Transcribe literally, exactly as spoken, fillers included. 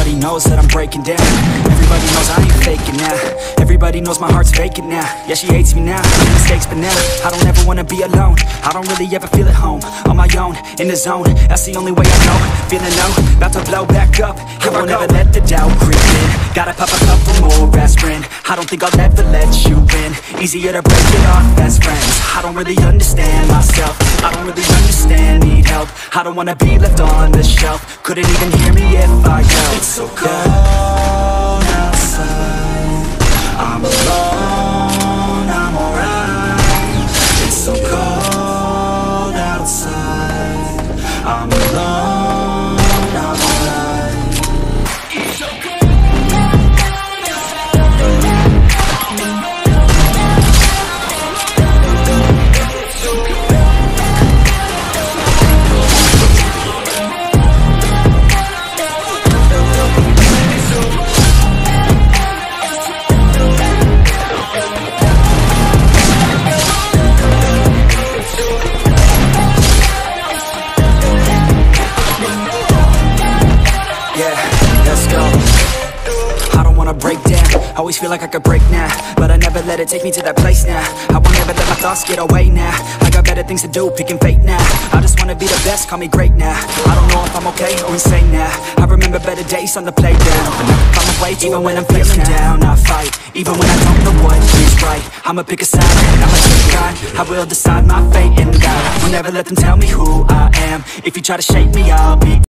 Everybody knows that I'm breaking down. Everybody knows I ain't faking now. Everybody knows my heart's vacant now. Yeah, she hates me now, mistakes, but now I don't ever wanna be alone. I don't really ever feel at home, on my own, in the zone. That's the only way I know, feeling low, about to blow back up. I won't ever let the doubt creep in. Gotta pop a couple more aspirin. I don't think I'll ever let you in. Easier to break it off best friends. I don't really understand myself. I don't really understand, need help. I don't wanna be left on the shelf. Couldn't even hear me if I yelled. It's so cold outside, I'm alone, I'm alright. It's so cold outside, I'm alone, I'm alright. It's so cold. Break down, always feel like I could break now, but I never let it take me to that place now. I won't ever let my thoughts get away now. I got better things to do, picking fate now. I just wanna be the best, call me great now. I don't know if I'm okay or insane now. I remember better days on the playground. I never find my way, even when I'm feeling down. I fight, even when I don't know what is right. I'ma pick a side, I'ma take a guide. I will decide my fate and die. Will never let them tell me who I am. If you try to shape me, I'll be